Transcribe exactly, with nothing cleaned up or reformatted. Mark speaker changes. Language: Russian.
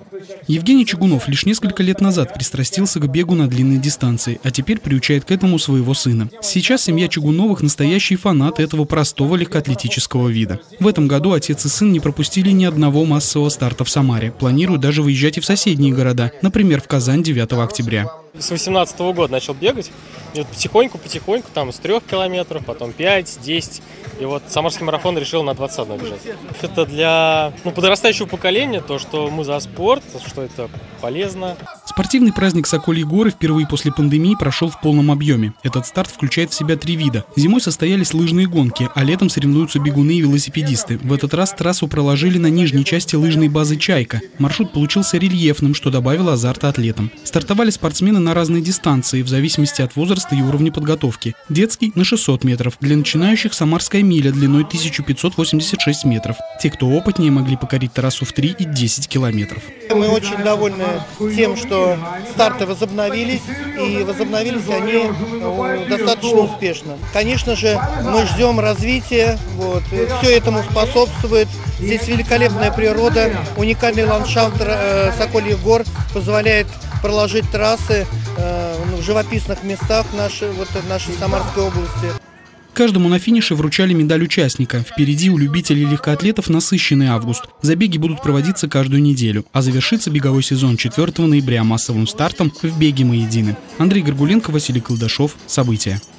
Speaker 1: Евгений Чугунов лишь несколько лет назад пристрастился к бегу на длинной дистанции, а теперь приучает к этому своего сына. Сейчас семья Чугуновых – настоящие фанаты этого простого легкоатлетического вида. В этом году отец и сын не пропустили ни одного массового старта в Самаре. Планируют даже выезжать и в соседние города, например, в Казань девятого октября.
Speaker 2: С восемнадцатого года начал бегать, и вот потихоньку-потихоньку, там с трех километров, потом пять, десять, и вот Самарский марафон решил на двадцать один бежать. Это для ну, подрастающего поколения, то, что мы за спорт, что это полезно.
Speaker 1: Спортивный праздник Сокольи горы впервые после пандемии прошел в полном объеме. Этот старт включает в себя три вида. Зимой состоялись лыжные гонки, а летом соревнуются бегуны и велосипедисты. В этот раз трассу проложили на нижней части лыжной базы «Чайка». Маршрут получился рельефным, что добавило азарта атлетам. Стартовали спортсмены на разные дистанции, в зависимости от возраста и уровня подготовки. Детский – на шестьсот метров, для начинающих – самарская миля длиной тысяча пятьсот восемьдесят шесть метров. Те, кто опытнее, могли покорить трассу в три и десять километров.
Speaker 3: Мы очень довольны тем, что старты возобновились, и возобновились они достаточно успешно. Конечно же, мы ждем развития, вот, все этому способствует. Здесь великолепная природа, уникальный ландшафт Сокольих гор позволяет проложить трассы в живописных местах нашей, вот, нашей Самарской области.
Speaker 1: Каждому на финише вручали медаль участника. Впереди у любителей легкоатлетов насыщенный август. Забеги будут проводиться каждую неделю, а завершится беговой сезон четвёртого ноября массовым стартом в беге «Мы едины». Андрей Горгуленко, Василий Колдашов. События.